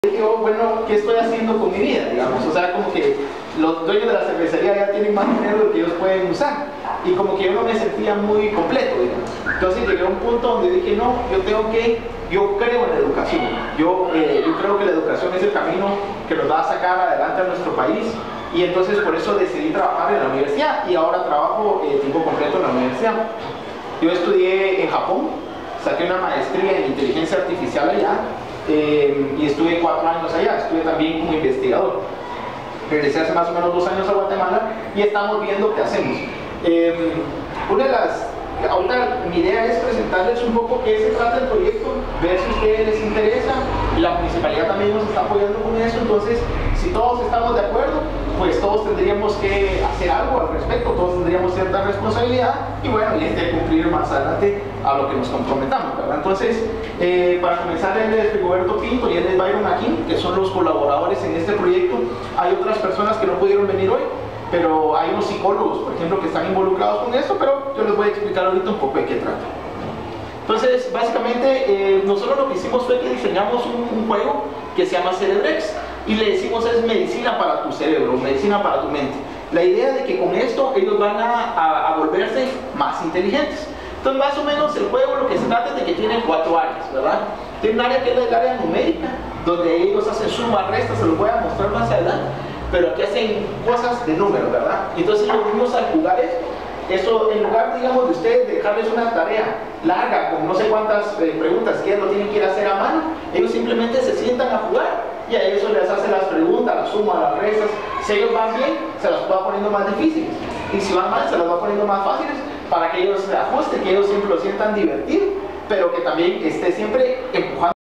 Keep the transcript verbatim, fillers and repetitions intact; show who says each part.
Speaker 1: yo, bueno, ¿qué estoy haciendo con mi vida? Digamos, o sea, como que los dueños de la cervecería ya tienen más dinero del que ellos pueden usar, y como que yo no me sentía muy completo, digamos. Entonces llegué a un punto donde dije, no, yo tengo que, yo creo en la educación, yo, eh, yo creo que la educación es el camino que nos va a sacar adelante a nuestro país, y entonces por eso decidí trabajar en la universidad, y ahora trabajo eh, tiempo completo en la universidad. Yo estudié en Japón, saqué una maestría en inteligencia artificial allá, eh, y estuve cuatro años allá, estuve también como investigador. Regresé hace más o menos dos años a Guatemala y estamos viendo qué hacemos. Eh, una de las, ahorita mi idea es presentarles un poco qué se trata el proyecto, ver si a ustedes les interesa, y la municipalidad también nos está apoyando con eso. Entonces, si todos estamos de acuerdo, pues todos tendríamos que hacer algo al respecto, todos tendríamos cierta responsabilidad, y bueno, y este cumplir más adelante a lo que nos comprometamos, ¿verdad? Entonces, eh, para comenzar, él es Rigoberto Pinto y él es Byron Aquín, que son los colaboradores en este proyecto. Hay otras personas que no pudieron venir hoy, pero hay unos psicólogos, por ejemplo, que están involucrados con esto, pero yo les voy a explicar ahorita un poco de qué trata. Entonces, básicamente, eh, nosotros lo que hicimos fue que diseñamos un, un juego que se llama Cerebrex, y le decimos es medicina para tu cerebro, medicina para tu mente. La idea de que con esto ellos van a, a, a volverse más inteligentes. Entonces, más o menos el juego lo que se trata es de que tiene cuatro áreas, ¿verdad? Tiene un área que es el área numérica, donde ellos hacen suma, resta, se los voy a mostrar más adelante, pero aquí hacen cosas de números, ¿verdad? Entonces los niños al jugar esto, eso en lugar, digamos, de ustedes dejarles una tarea larga, con no sé cuántas eh, preguntas que ellos lo tienen que ir a hacer a mano, ellos simplemente se sientan a jugar y a eso les hacen las preguntas, las sumas, las restas. Si ellos van bien, se las va poniendo más difíciles, y si van mal, se las va poniendo más fáciles, para que ellos se ajusten, que ellos siempre lo sientan divertido, pero que también esté siempre empujando.